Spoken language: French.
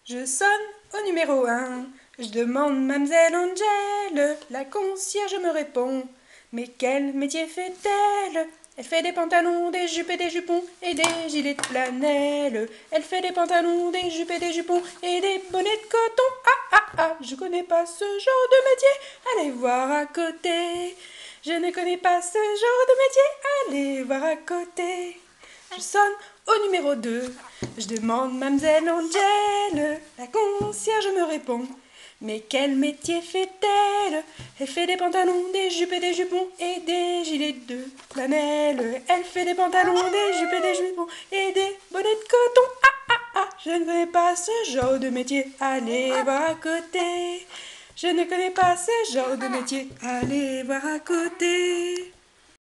Je sonne au numéro 1. Je demande Mademoiselle Angèle. La concierge me répond. Mais quel métier fait-elle? Elle fait des pantalons, des jupes et des jupons et des gilets de flanelle. Elle fait des pantalons, des jupes et des jupons et des bonnets de coton. Ah ah ah, je connais pas ce genre de métier. Allez voir à côté. Je ne connais pas ce genre de métier. Allez voir à côté. Je sonne au numéro 2. Je demande Mademoiselle Angèle. La concierge me répond. Mais quel métier fait-elle? Elle fait des pantalons, des jupes et des jupons et des gilets de flanelle. Elle fait des pantalons, des jupes et des jupons et des bonnets de coton. Ah ah ah, je ne connais pas ce genre de métier. Allez voir à côté. Je ne connais pas ce genre de métier. Allez voir à côté.